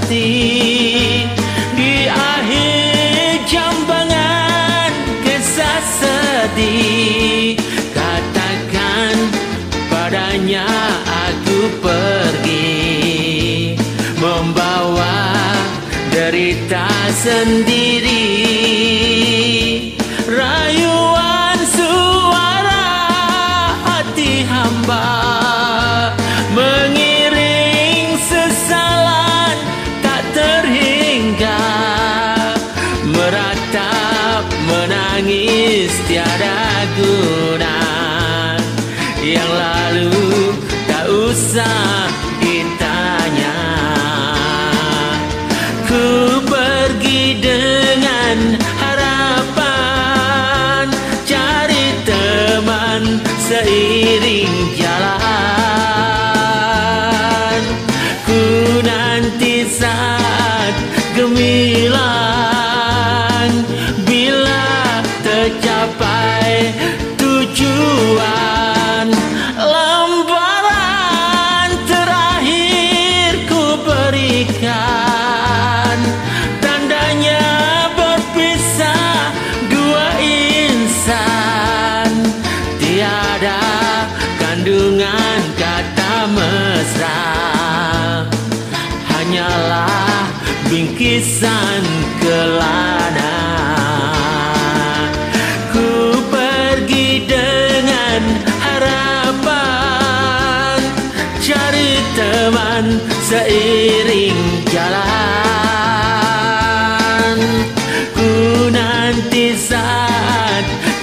hati. Di akhir jambangan kisah sedih, katakan padanya aku pergi, membawa derita sendiri. Rayuan suara hati hamba mengiring sesalan tak terhingga, meratap menangis tiada guna. Yang lalu tak usah ditanya. Ku pergi dengan harapan cari teman seiring jalan. Ku nanti saat gemilang bila tercapai tujuan. Lembaran terakhir ku berikan, tandanya berpisah dua insan. Tiada kandungan kata mesra, hanyalah bingkisan kelana. Ku pergi dengan harapan cari teman seiring jalan. Ku nanti saat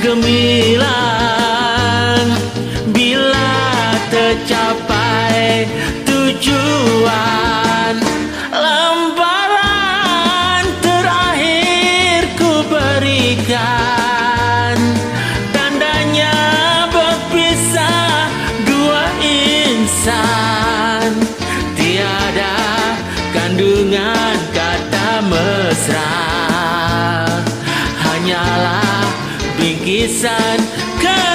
gemilang bila tercapai tujuan. Lembaran terakhir ku berikan, tandanya berpisah dua insan. Tiada kandungan kata mesra, hanyalah bingkisan